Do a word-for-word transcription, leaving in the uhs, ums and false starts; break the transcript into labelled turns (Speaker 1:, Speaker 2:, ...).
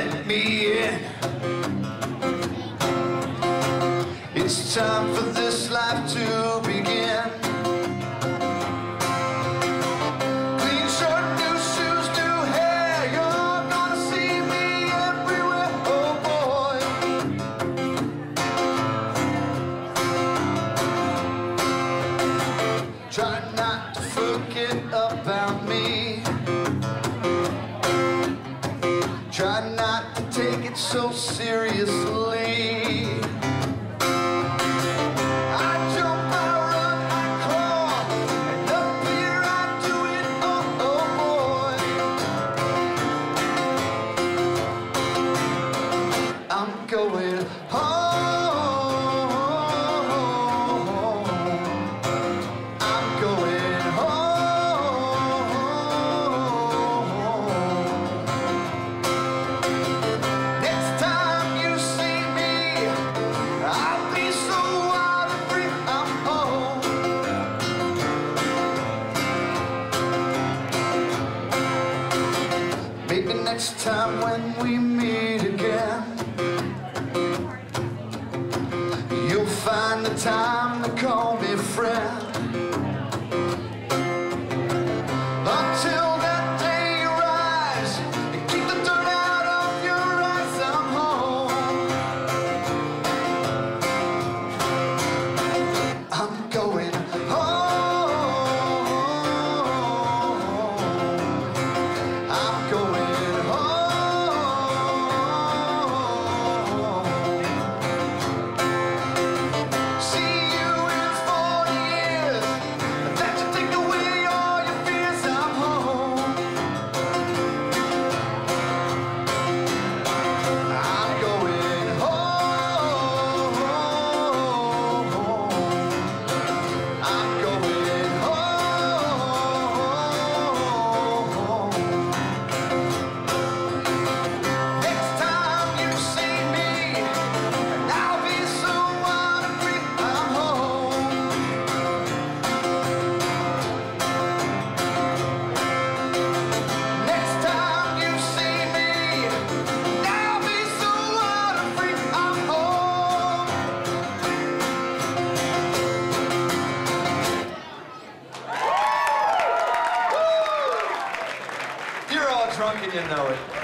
Speaker 1: let me in. It's time for this life to begin. Clean shirt, new shoes, new hair. You're gonna see me everywhere, oh boy. Try not to forget about me. Try not to take it so seriously. I jump, I run, I crawl, and up here I do it, oh, oh boy. I'm going home. I'm going home. Next time you see me, I'll be so wild and free. I'm home. Maybe next time when we meet again, you'll find the time to call me friend. Until that day you rise and keep the dirt out of your eyes, I'm home. I'm going home. I'm going home. See you in forty years. That should take away all your fears. I'm home. I'm going home. I'm going home. Next time you see me, and I'll be so wild and free. I'm home. Next time you see me, and I'll be so wild and free. I'm home. You're all drunk and you know it.